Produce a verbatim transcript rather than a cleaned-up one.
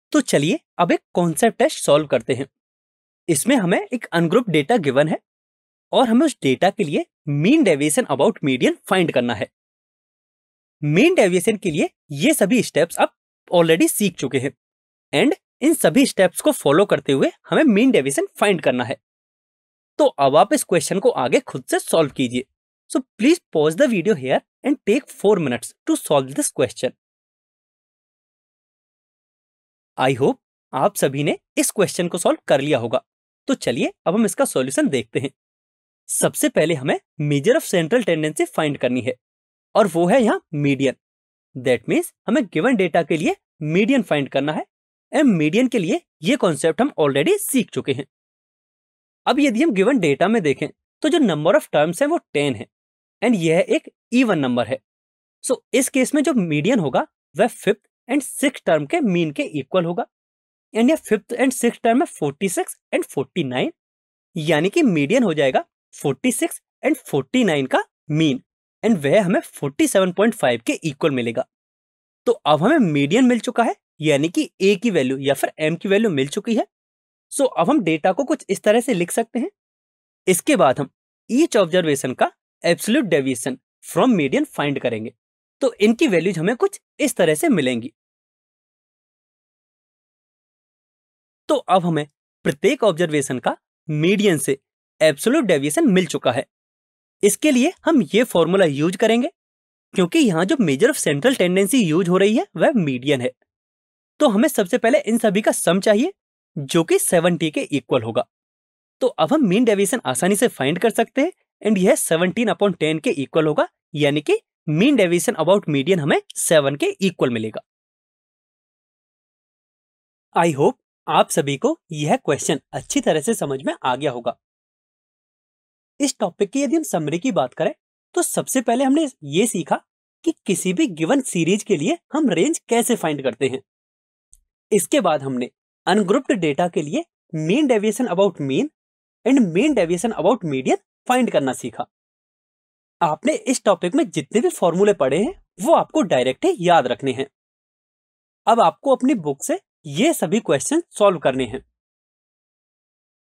तो चलिए अब एक कॉन्सेप्ट टेस्ट सॉल्व करते हैं। इसमें हमें एक अनग्रुप डेटा गिवन है और हमें उस डेटा के लिए mean deviation about median find करना है। मीन डेविएशन के लिए ये सभी स्टेप्स आप ऑलरेडी सीख चुके हैं एंड इन सभी स्टेप्स को फॉलो करते हुए हमें मीन डेविएशन फाइंड करना है। तो अब आप इस क्वेश्चन को आगे खुद से सॉल्व कीजिए। So please pause the video here and take four minutes to solve this question. I hope आप सभी ने इस क्वेश्चन को सॉल्व कर लिया होगा। तो चलिए अब हम इसका सॉल्यूशन देखते हैं। सबसे पहले हमें measure of central tendency find करनी है और वो है यहाँ मीडियन। दैट मीन्स हमें गिवन डेटा के लिए मीडियन फाइंड करना है एंड मीडियन के लिए ये कॉन्सेप्ट हम ऑलरेडी सीख चुके हैं। अब यदि हम गिवन डेटा में देखें तो जो नंबर ऑफ टर्म्स है वो टेन है एंड यह एक इवन नंबर है। सो so, इस केस में जो मीडियन होगा वह फिफ्थ एंड सिक्स टर्म के मीन के इक्वल होगा एंड यह फिफ्थ एंड सिक्स टर्म है forty six and forty nine, यानी कि मीडियन हो जाएगा forty six and forty nine का मीन एंड वह हमें फोर्टी सेवन पॉइंट फाइव के इक्वल मिलेगा। तो अब हमें मीडियन मिल चुका है, यानी कि ए की वैल्यू या फिर एम की वैल्यू मिल चुकी है। सो so, अब हम डेटा को कुछ इस तरह से लिख सकते हैं। इसके बाद हम ईच ऑब्जर्वेशन का absolute deviation from median find करेंगे। तो इनकी वैल्यूज हमें कुछ इस तरह से मिलेंगी। तो अब हमें प्रत्येक ऑब्जर्वेशन का मीडियन से एब्सोल्यूट डेविएशन मिल चुका है। इसके लिए हम ये फॉर्मूला यूज करेंगे क्योंकि यहाँ जो measure of central tendency use हो रही है वह मीडियन है। तो हमें सबसे पहले इन सभी का सम चाहिए जो कि सेवेंटी के इक्वल होगा। तो अब हम मीन डेविएशन आसानी से फाइंड कर सकते हैं एंड यह सेवनटीन अपॉन टेन के इक्वल होगा, यानी कि मीन डेविएशन अबाउट मीडियन हमें सेवन के इक्वल मिलेगा। आई होप आप सभी को यह क्वेश्चन अच्छी तरह से समझ में आ गया होगा। इस टॉपिक की यदि हम समरी की बात करें तो सबसे पहले हमने ये सीखा कि किसी भी गिवन सीरीज के लिए हम रेंज कैसे फाइंड करते हैं। इसके बाद हमने अनग्रुप्ड डेटा के लिए mean deviation about mean and mean deviation about median find करना सीखा। आपने इस टॉपिक में जितने भी फॉर्मूले पढ़े हैं वो आपको डायरेक्ट ही याद रखने हैं। अब आपको अपनी बुक से ये सभी क्वेश्चन सॉल्व करने हैं।